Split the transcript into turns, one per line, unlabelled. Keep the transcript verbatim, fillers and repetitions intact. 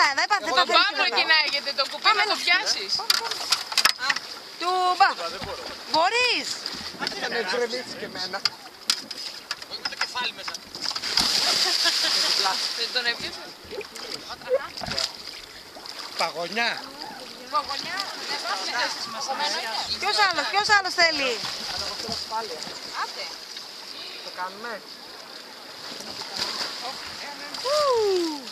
δεν πάτε.
Το μπάμπο κυνάγεται, το κουπί να το πιάσεις.
Τούμπα. Μπορείς.
Να με γκρεμίξει και εμένα.
Όχι με το κεφάλι μέσα.
Δεν τον έπιασες.
Παγωνιά.
Παγωνιά, δεν βάζεις θέσεις μας.
Ποιος άλλος, ποιος άλλος θέλει.
Άτε.
Το κάνουμε.
Ου.